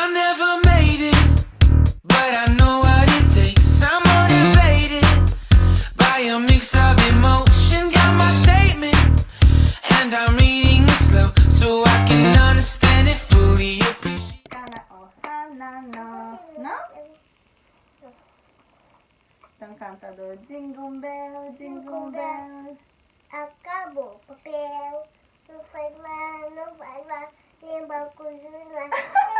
I never made it, but I know what it takes. I'm motivated by a mix of emotion. Got my statement, and I'm reading it slow so I can understand it fully. Não? Então canta do Jingle Bell, Jingle Bell. Acabou o papel, não faz mal, não vai lá, nem banco de lá.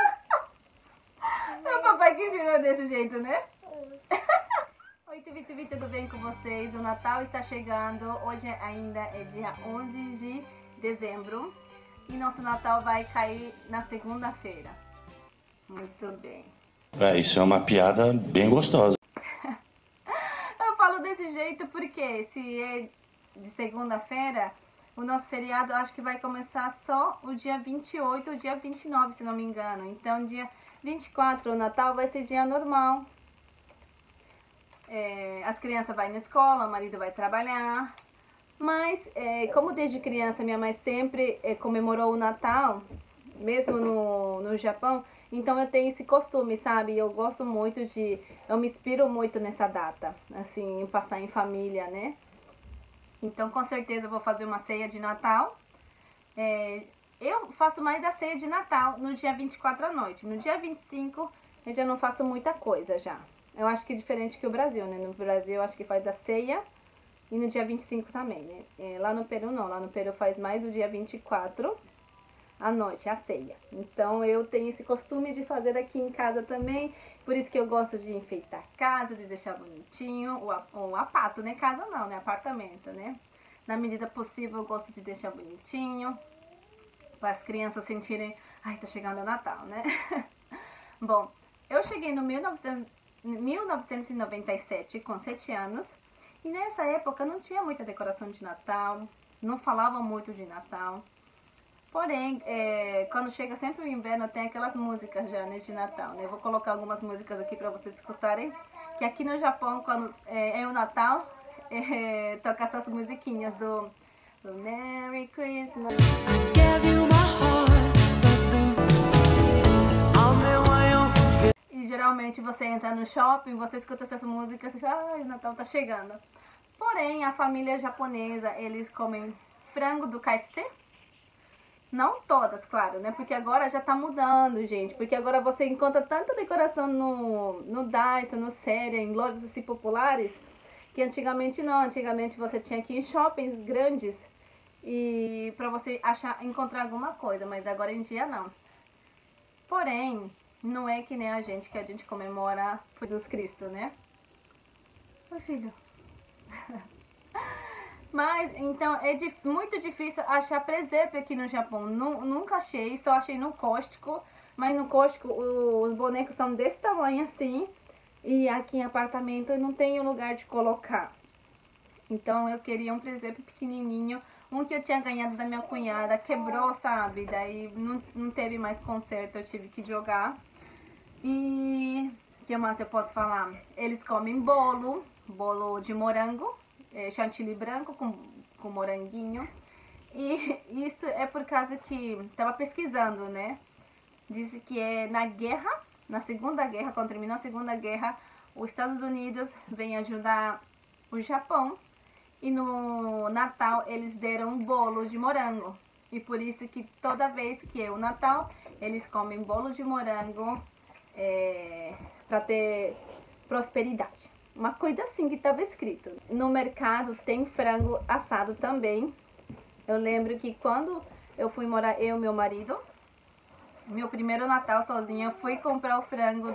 O papai que ensinou desse jeito, né? Oi, TV, tudo bem com vocês? O Natal está chegando, hoje ainda é dia 11 de dezembro e nosso Natal vai cair na segunda-feira. Muito bem. Isso é uma piada bem gostosa. Eu falo desse jeito porque se é de segunda-feira, o nosso feriado eu acho que vai começar só o dia 28 ou dia 29, se não me engano. Então, dia 24, o Natal vai ser dia normal. As crianças vão na escola, o marido vai trabalhar. Mas, como desde criança minha mãe sempre comemorou o Natal, mesmo no Japão, então eu tenho esse costume, sabe? Eu gosto muito eu me inspiro muito nessa data, assim, em passar em família, né? Então, com certeza, eu vou fazer uma ceia de Natal. Eu faço mais da ceia de Natal no dia 24 à noite. No dia 25, eu já não faço muita coisa já. Eu acho que é diferente que o Brasil, né? No Brasil, eu acho que faz a ceia e no dia 25 também, né? Lá no Peru, não. Lá no Peru faz mais o dia 24 à noite, a ceia. Então, eu tenho esse costume de fazer aqui em casa também. Por isso que eu gosto de enfeitar a casa, de deixar bonitinho. O apato, né? Casa não, né? Apartamento, né? Na medida possível, eu gosto de deixar bonitinho. Para as crianças sentirem, ai, tá chegando o Natal, né? Bom, eu cheguei no 1997 com 7 anos. E nessa época não tinha muita decoração de Natal. Não falava muito de Natal. Porém, quando chega sempre o inverno, tem aquelas músicas já, né, de Natal, né? Eu vou colocar algumas músicas aqui para vocês escutarem. Que aqui no Japão, quando é o Natal, toca essas musiquinhas do Merry Christmas. E geralmente você entra no shopping, você escuta essas músicas e fala, ai, o Natal tá chegando. Porém, a família japonesa, eles comem frango do KFC. Não todas, claro, né? Porque agora já tá mudando, gente. Porque agora você encontra tanta decoração no Daiso, no Séria, em lojas assim populares, que antigamente não. Antigamente você tinha que ir em shoppings grandes e pra você encontrar alguma coisa, mas agora em dia não. Porém, não é que nem a gente comemora Jesus Cristo, né? Oi, filho. Mas, então, é muito difícil achar presépio aqui no Japão. Nunca achei, só achei no Costco. Mas no Costco os bonecos são desse tamanho assim. E aqui em apartamento eu não tenho lugar de colocar. Então eu queria um presépio pequenininho. Um que eu tinha ganhado da minha cunhada, quebrou, sabe? Daí não teve mais conserto, eu tive que jogar. E o que mais eu posso falar? Eles comem bolo de morango. Chantilly branco com moranguinho. E isso é por causa que tava pesquisando, né? Disse que na Segunda Guerra, quando terminou a Segunda Guerra, os Estados Unidos vêm ajudar o Japão. E no Natal eles deram um bolo de morango. E por isso que toda vez que é o Natal, eles comem bolo de morango para ter prosperidade. Uma coisa assim que estava escrito. No mercado tem frango assado também. Eu lembro que quando eu fui morar, eu e meu marido, meu primeiro Natal sozinha, eu fui comprar o frango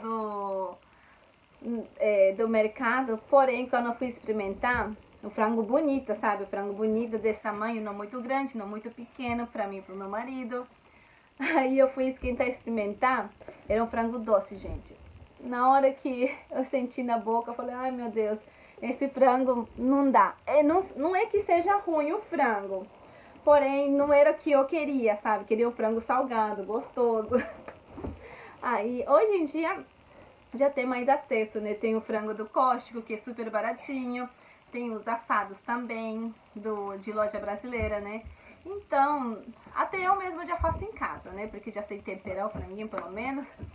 do mercado. Porém, quando eu fui experimentar, o frango bonito, sabe? O frango bonito desse tamanho, não muito grande, não muito pequeno, para mim e para o meu marido. Aí eu fui experimentar, era um frango doce, gente. Na hora que eu senti na boca, eu falei, ai meu Deus, esse frango não dá. Não é que seja ruim o frango, porém não era o que eu queria, sabe? Queria um frango salgado, gostoso. Aí, hoje em dia, já tem mais acesso, né? Tem o frango do Costco, que é super baratinho. Tem os assados também, de loja brasileira, né? Então, até eu mesma já faço em casa, né? Porque já sei temperar o franguinho, pelo menos.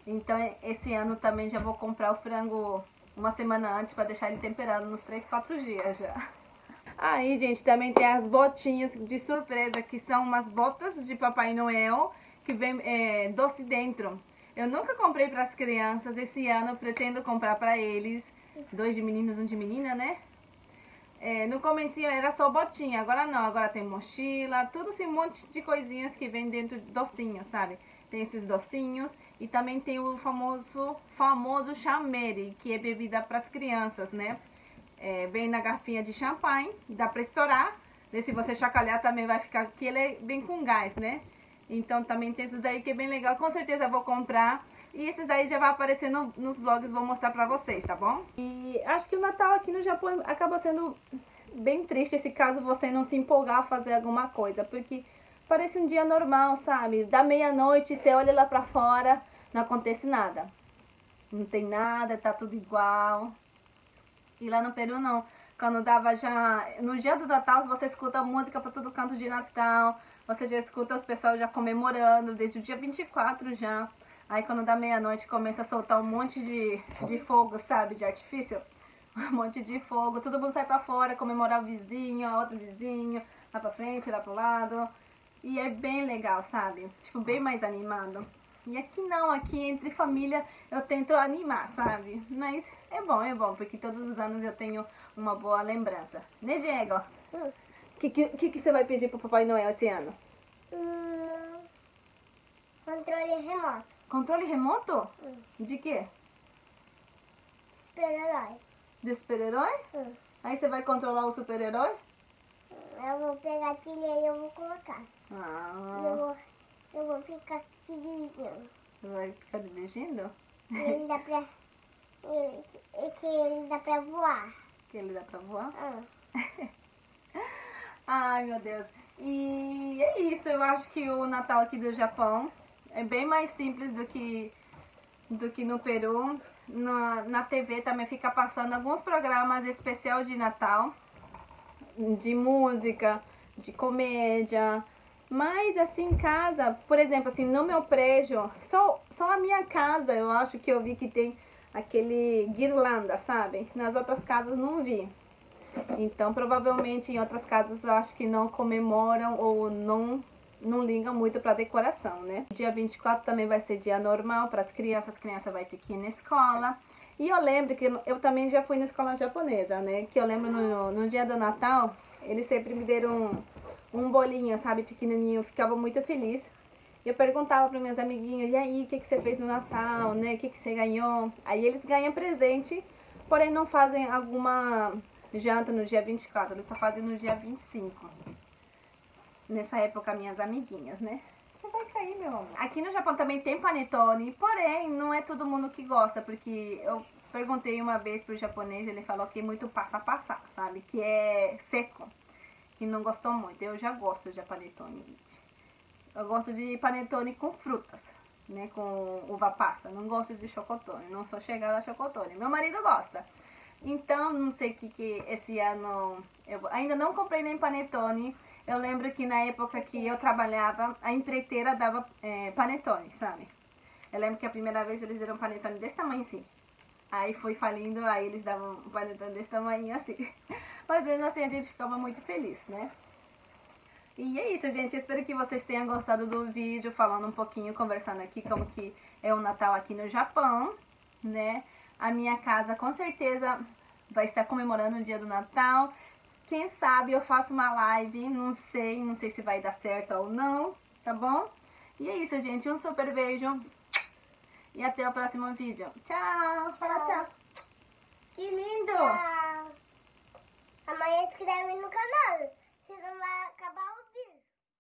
Então esse ano também já vou comprar o frango uma semana antes para deixar ele temperado nos 3, 4 dias já. Aí, gente, também tem as botinhas de surpresa, que são umas botas de Papai Noel, que vem doce dentro. Eu nunca comprei para as crianças, esse ano eu pretendo comprar para eles. 2 de meninos, 1 de menina, né? No comecinho era só botinha, agora não, agora tem mochila, tudo assim, um monte de coisinhas que vem dentro de docinhos, sabe? Tem esses docinhos e também tem o famoso chamere, que é bebida para as crianças, né? Vem na garfinha de champanhe, dá para estourar, e se você chacoalhar também vai ficar, que ele vem com gás, né? Então também tem esses daí que é bem legal, com certeza eu vou comprar. E esses daí já vai aparecer nos vlogs, vou mostrar pra vocês, tá bom? E acho que o Natal aqui no Japão acaba sendo bem triste, se caso você não se empolgar a fazer alguma coisa. Porque parece um dia normal, sabe? Da meia-noite, você olha lá pra fora, não acontece nada. Não tem nada, tá tudo igual. E lá no Peru não. Quando dava já... No dia do Natal, você escuta música pra todo canto de Natal. Você já escuta os pessoal já comemorando, desde o dia 24 já. Aí quando dá meia-noite começa a soltar um monte de fogo, sabe? De artifício. Um monte de fogo. Todo mundo sai pra fora, comemorar o vizinho, a outro vizinho. Lá pra frente, lá pro lado. E é bem legal, sabe? Tipo, bem mais animado. E aqui não, aqui entre família eu tento animar, sabe? Mas é bom, porque todos os anos eu tenho uma boa lembrança. Né, Diego? O que você vai pedir pro Papai Noel esse ano? Controle remoto. Controle remoto? De quê? Super-herói. De super-herói? Aí você vai controlar o super-herói? Eu vou pegar aquele e eu vou colocar. Ah. E eu vou ficar te dirigindo. Você vai ficar dirigindo? E ele dá pra... que ele dá pra voar. Que ele dá pra voar? Ai, meu Deus. E é isso, eu acho que o Natal aqui do Japão é bem mais simples do que no Peru. Na TV também fica passando alguns programas especiais de Natal, de música, de comédia. Mas assim, em casa, por exemplo, assim, no meu prédio, só a minha casa eu acho que eu vi que tem aquele guirlanda, sabe? Nas outras casas não vi. Então, provavelmente em outras casas eu acho que não comemoram ou não ligam muito para decoração, né? Dia 24 também vai ser dia normal para as crianças vão ter que ir na escola. E eu lembro que eu também já fui na escola japonesa, né? Que eu lembro no dia do Natal, eles sempre me deram um bolinho, sabe, pequenininho, eu ficava muito feliz. E eu perguntava para minhas amiguinhas, e aí, o que você fez no Natal, né? O que você ganhou? Aí eles ganham presente, porém não fazem alguma janta no dia 24, eles só fazem no dia 25. Nessa época, minhas amiguinhas, né? Você vai cair, meu amor. Aqui no Japão também tem panetone, porém, não é todo mundo que gosta, porque eu perguntei uma vez pro japonês, ele falou que é muito passa, sabe? Que é seco, que não gostou muito. Eu já gosto de panetone, gente. Eu gosto de panetone com frutas, né? Com uva passa. Não gosto de chocotone, não sou chegada a chocotone. Meu marido gosta. Então, não sei o que esse ano... Eu ainda não comprei nem panetone. Eu lembro que na época que eu trabalhava, a empreiteira dava panetone, sabe? Eu lembro que a primeira vez eles deram panetone desse tamanho assim. Aí foi falindo, aí eles davam um panetone desse tamanho assim. Mas mesmo assim a gente ficava muito feliz, né? E é isso, gente. Eu espero que vocês tenham gostado do vídeo, falando um pouquinho, conversando aqui como que é o Natal aqui no Japão, né? A minha casa com certeza vai estar comemorando o dia do Natal. Quem sabe eu faço uma live, não sei se vai dar certo ou não, tá bom? E é isso, gente. Um super beijo e até o próximo vídeo. Tchau! Fala tchau!